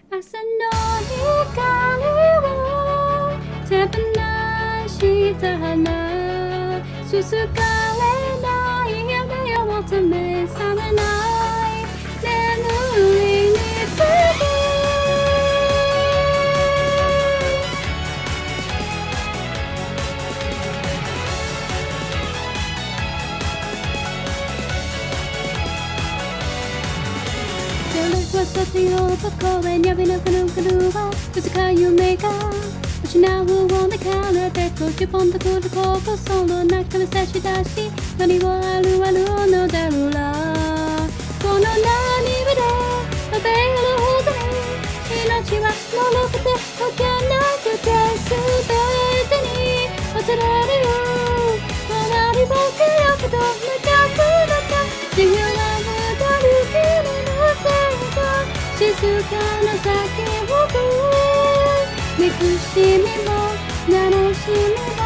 朝の光を手放した花、すすかれない夢を覚め覚めない眠りにつく。さてよ公園やびなくるくるは短い夢が失うをめかれて50本とくることその中で差し出し何をあるあるのだろうらこの何目で食べるほどに命は脆くて溶けなくて全てに忘れるよ隣僕よけど無駄くなった自由な無駄る君のせいだ静かな叫ぶ憎しみも悲しみも